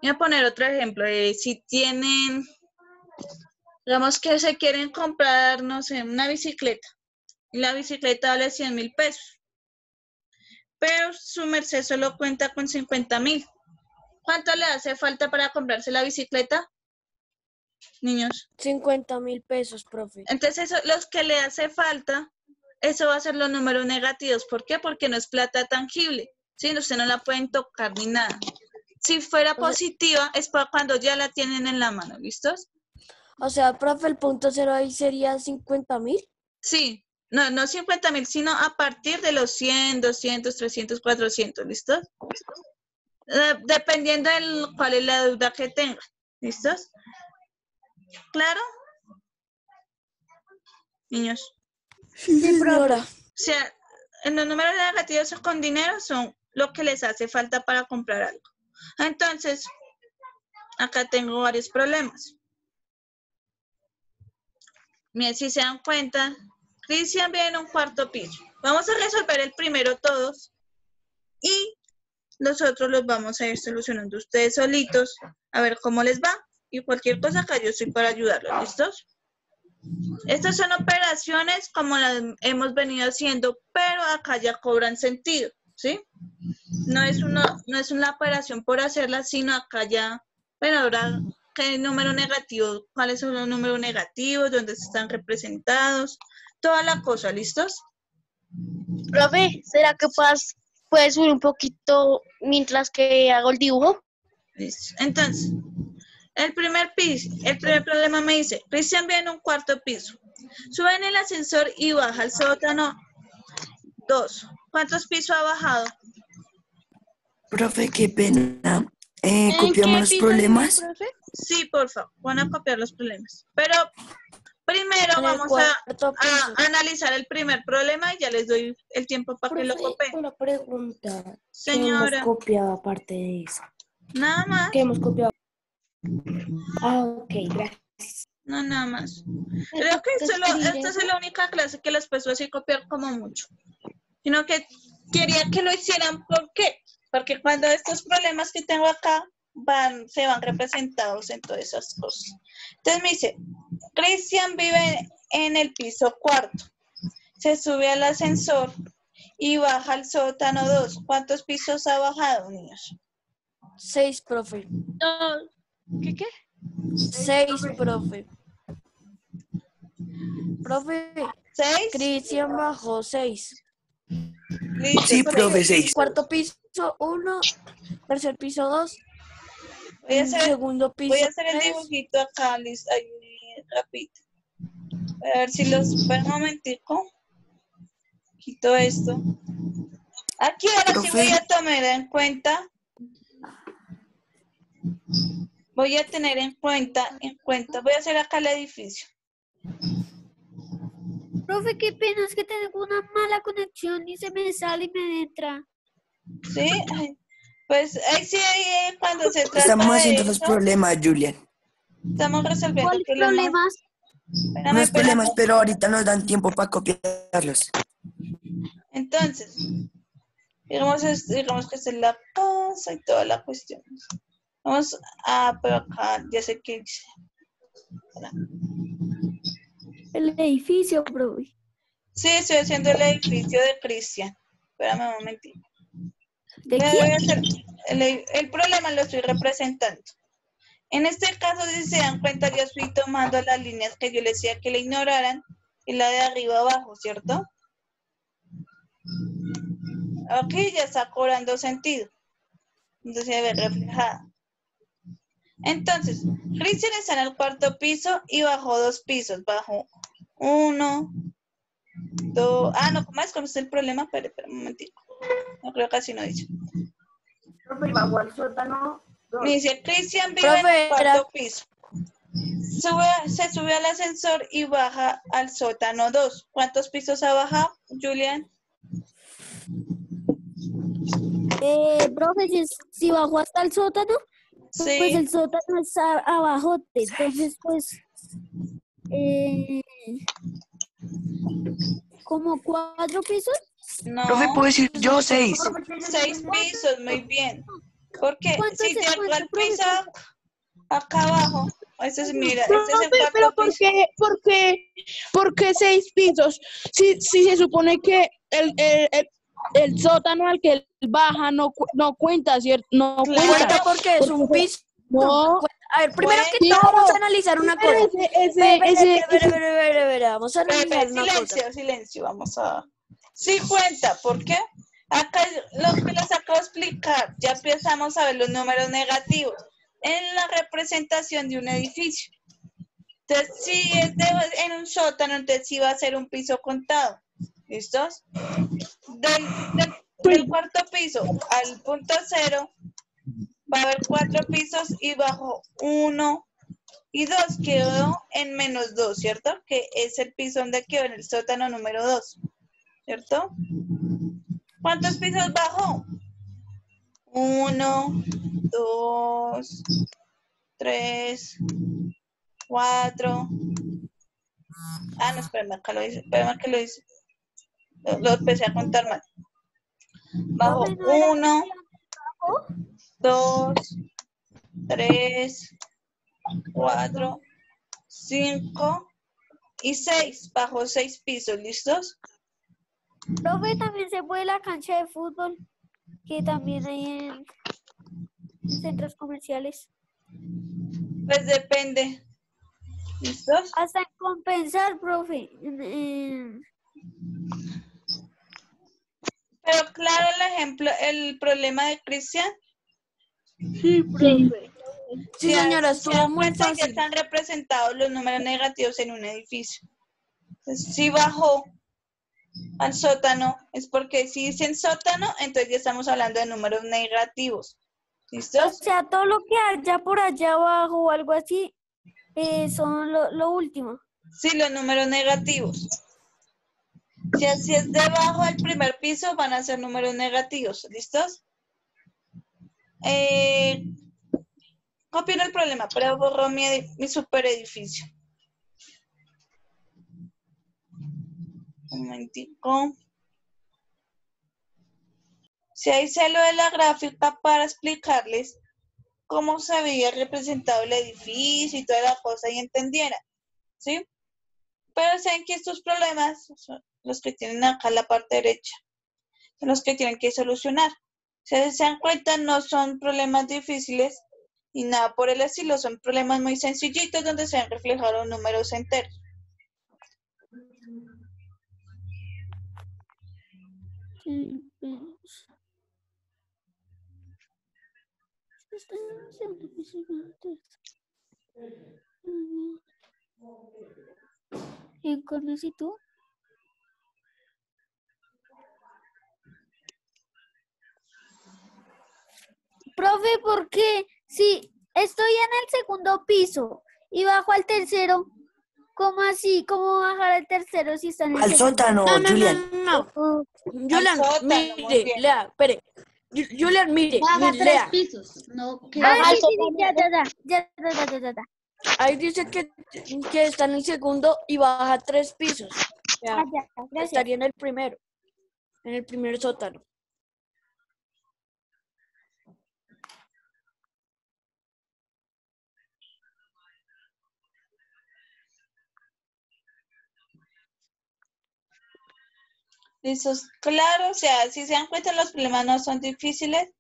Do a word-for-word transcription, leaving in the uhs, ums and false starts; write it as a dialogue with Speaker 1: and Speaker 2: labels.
Speaker 1: Voy a poner otro ejemplo. Eh, si tienen, digamos que se quieren comprar, no sé, una bicicleta. Y la bicicleta vale cien mil pesos. Pero su merced solo cuenta con cincuenta mil. ¿Cuánto le hace falta para comprarse la bicicleta, niños?
Speaker 2: cincuenta mil pesos, profe.
Speaker 1: Entonces, eso, los que le hace falta, eso va a ser los números negativos. ¿Por qué? Porque no es plata tangible. ¿Sí? Usted no la pueden tocar ni nada. Si fuera positiva, es para cuando ya la tienen en la mano. ¿Listos?
Speaker 2: O sea, profe, el punto cero ahí sería cincuenta mil.
Speaker 1: Sí. No, no cincuenta mil, sino a partir de los cien, doscientos, trescientos, cuatrocientos. ¿Listos? Eh, dependiendo de cuál es la deuda que tengan. ¿Listos? ¿Claro? Niños.
Speaker 2: Sí, señora.
Speaker 1: O sea, en los números negativos con dinero son lo que les hace falta para comprar algo. Entonces, acá tengo varios problemas. Miren, si se dan cuenta, Cristian vive en un cuarto piso. Vamos a resolver el primero todos y nosotros los vamos a ir solucionando ustedes solitos a ver cómo les va. Y cualquier cosa acá yo estoy para ayudarlos, ¿listos? Estas son operaciones como las hemos venido haciendo, pero acá ya cobran sentido, ¿sí? No es una, no es una operación por hacerla, sino acá ya, bueno, ahora, ¿qué número negativo? ¿Cuáles son los números negativos? ¿Dónde están representados? Toda la cosa, ¿listos?
Speaker 3: Profe, ¿será que puedas, puedes subir un poquito mientras que hago el dibujo?
Speaker 1: Listo. Entonces, el primer piso, el primer problema me dice, Cristian vive en un cuarto piso. Sube en el ascensor y baja al sótano dos. ¿Cuántos pisos ha bajado?
Speaker 4: Profe, qué pena. Eh,
Speaker 3: ¿En
Speaker 4: ¿Copiamos
Speaker 3: qué
Speaker 4: los
Speaker 3: piso,
Speaker 4: problemas?
Speaker 3: profe?
Speaker 1: Sí, por favor, van a copiar los problemas. Pero primero
Speaker 2: En el
Speaker 1: vamos a,
Speaker 2: cuarto piso.
Speaker 1: a analizar el primer problema y ya les doy el tiempo para que lo
Speaker 2: Profe,
Speaker 1: copien.
Speaker 2: una pregunta. ¿Qué
Speaker 1: Señora.
Speaker 2: hemos copiado aparte de eso?
Speaker 1: Nada más.
Speaker 2: ¿Qué hemos copiado? Ah, ok, gracias.
Speaker 1: No, nada más. Creo que esto, lo, esta es la única clase que les puso así copiar como mucho. Sino que quería que lo hicieran. ¿Por qué? Porque cuando estos problemas que tengo acá van, se van representados en todas esas cosas. Entonces me dice, Cristian vive en el piso cuarto. Se sube al ascensor y baja al sótano dos. ¿Cuántos pisos ha bajado, niños?
Speaker 2: Seis, profe.
Speaker 3: No. ¿Qué qué?
Speaker 2: Seis, profe. Profe,
Speaker 1: ¿Seis?
Speaker 2: Cristian bajó seis.
Speaker 1: Listo.
Speaker 4: Sí, profe, seis.
Speaker 2: Cuarto piso, uno. Tercer piso, dos.
Speaker 1: Voy a hacer,
Speaker 2: Segundo piso,
Speaker 1: voy a hacer el
Speaker 2: tres.
Speaker 1: dibujito acá, listo, ahí, rápido. A ver si los... Espera un momentico. Quito esto. Aquí ahora sí
Speaker 4: Profe.
Speaker 1: voy a tomar en cuenta. Voy a tener en cuenta, en cuenta. Voy a hacer acá el edificio.
Speaker 3: Profe, qué pena, es que tengo una mala conexión y se me sale y me entra.
Speaker 1: ¿Sí? Ay, pues ahí sí, ahí eh, cuando se trata
Speaker 4: Estamos
Speaker 1: de
Speaker 4: haciendo
Speaker 1: eso,
Speaker 4: los problemas, Julian.
Speaker 1: estamos resolviendo
Speaker 3: ¿Cuáles
Speaker 1: problemas.
Speaker 3: problemas?
Speaker 1: Espérame,
Speaker 4: Los
Speaker 1: espérame.
Speaker 4: problemas, pero ahorita nos dan tiempo para copiarlos.
Speaker 1: Entonces, digamos, es- digamos que esta es la casa y toda la cuestión. Vamos a, pero acá, ya sé que dice. Espera.
Speaker 3: El edificio, profe.
Speaker 1: Sí, estoy haciendo el edificio de Cristian. Espérame un momentito.
Speaker 3: ¿De
Speaker 1: Le
Speaker 3: quién?
Speaker 1: voy a hacer el, el problema lo estoy representando. En este caso, si se dan cuenta, yo estoy tomando las líneas que yo les decía que le ignoraran y la de arriba abajo, ¿cierto? Aquí ya está cobrando sentido. Entonces se ve reflejada. Entonces, Cristian está en el cuarto piso y bajó dos pisos. Bajó uno, dos. Ah, no, ¿cómo es? ¿Cómo es el problema? Espera, espera un momentito. No creo que así no dice.
Speaker 2: Bajó al sótano.
Speaker 1: Me dice, Cristian vive en
Speaker 2: Profe,
Speaker 1: el cuarto piso. Sube, se sube al ascensor y baja al sótano dos. ¿Cuántos pisos ha bajado, Julián?
Speaker 3: Eh, profe, si, si bajó hasta el sótano, pues
Speaker 1: Sí.
Speaker 3: el sótano está abajo. Entonces, pues, eh, ¿como cuatro pisos?
Speaker 1: No.
Speaker 4: Profe, ¿puedo decir yo seis?
Speaker 1: Seis pisos, muy bien. Porque
Speaker 2: ¿Cuánto
Speaker 1: si
Speaker 2: se-
Speaker 1: llegó
Speaker 2: cuánto,
Speaker 1: al
Speaker 2: profe,
Speaker 1: piso acá abajo, ese es, mira,
Speaker 5: Profe,
Speaker 1: este es el
Speaker 5: pero
Speaker 1: cuarto
Speaker 5: ¿por
Speaker 1: piso.
Speaker 5: qué, por qué, por qué seis pisos? Si, si se supone que el, el, el, el sótano al que él baja no, cu- no cuenta, ¿cierto? No
Speaker 1: Claro.
Speaker 5: cuenta.
Speaker 6: Cuenta porque es un
Speaker 5: Porque-
Speaker 6: piso.
Speaker 5: No,
Speaker 6: A ver, primero que
Speaker 1: Cuenta.
Speaker 6: todo vamos a analizar una
Speaker 5: pero
Speaker 6: cosa.
Speaker 5: ese, ese,
Speaker 6: Ve, ve,
Speaker 5: ese,
Speaker 6: ve, ve,
Speaker 5: ese-
Speaker 6: ve, ve, ve, ve, Vamos a
Speaker 1: Pepe,
Speaker 6: analizar una cosa.
Speaker 1: silencio, silencio, vamos a... Sí cuenta, ¿por qué? Acá es lo que les acabo de explicar, ya empezamos a ver los números negativos en la representación de un edificio. Entonces, si es de- en un sótano, entonces sí va a ser un piso contado. ¿Listos? Del, del- del cuarto piso al punto cero va a haber cuatro pisos y bajo uno y dos quedó en menos dos, ¿cierto? Que es el piso donde quedó en el sótano número dos, ¿cierto? ¿Cuántos pisos bajó? Uno, dos, tres, cuatro. Ah, no, espérame, acá lo hice, espérame que lo hice. Lo, lo empecé a contar mal. Bajó
Speaker 2: Profe, ¿no era
Speaker 1: uno,
Speaker 2: abajo?
Speaker 1: dos, tres, cuatro, cinco y seis. Bajó seis pisos, ¿listos?
Speaker 2: Profe, también se puede la cancha de fútbol, que también hay en centros comerciales.
Speaker 1: Pues depende. ¿Listos?
Speaker 2: Hasta en compensar, profe. en- en-
Speaker 1: Pero claro el ejemplo, el problema de Cristian.
Speaker 5: sí, profe.
Speaker 6: Sí,
Speaker 1: Ya,
Speaker 6: señora,
Speaker 1: si se
Speaker 6: estuvo
Speaker 1: dan
Speaker 6: muy
Speaker 1: cuenta, ya
Speaker 6: fácil.
Speaker 1: están representados los números negativos en un edificio. Entonces, si bajó al sótano, es porque si dicen sótano, entonces ya estamos hablando de números negativos.
Speaker 2: O
Speaker 1: ¿Listos?
Speaker 2: sea, todo lo que haya por allá abajo o algo así, eh, son lo, lo último.
Speaker 1: Sí, los números negativos. Si así es debajo del primer piso, van a ser números negativos. ¿Listos? Eh, copio el problema, pero borró mi, edi- mi super edificio. Un momentico. Si ahí se lo de la gráfica para explicarles cómo se había representado el edificio y toda la cosa y entendieran, ¿sí? Pero saben que estos problemas son los que tienen acá en la parte derecha, son los que tienen que solucionar. Si se dan cuenta, no son problemas difíciles y nada por el estilo, son problemas muy sencillitos donde se han reflejado números enteros.
Speaker 2: Sí, pues. ¿En cuál si tú? Profe, ¿por qué? Si estoy en el segundo piso y bajo al tercero, ¿cómo así? ¿Cómo bajar al tercero si está en el
Speaker 4: Al
Speaker 2: segundo?
Speaker 4: sótano,
Speaker 6: No, no,
Speaker 4: Julian.
Speaker 6: no, no.
Speaker 2: Oh,
Speaker 6: Julian,
Speaker 1: sótano, muy
Speaker 6: mire,
Speaker 1: bien.
Speaker 6: lea, espere. Ju- Julian, mire,
Speaker 7: Baja
Speaker 6: mire,
Speaker 7: tres
Speaker 6: lea.
Speaker 7: pisos, no que
Speaker 2: Ah,
Speaker 3: Baja
Speaker 2: sí,
Speaker 3: al
Speaker 2: sí, sí,
Speaker 3: sótano.
Speaker 2: ya, ya, ya, ya, ya, ya, ya, ya.
Speaker 6: Ahí dice que, que está en el segundo y baja tres pisos. O sea,
Speaker 2: Ah, ya, gracias.
Speaker 6: estaría en el primero, en el primer sótano.
Speaker 1: ¿Listos? Claro, o sea, si se dan cuenta, los problemas no son difíciles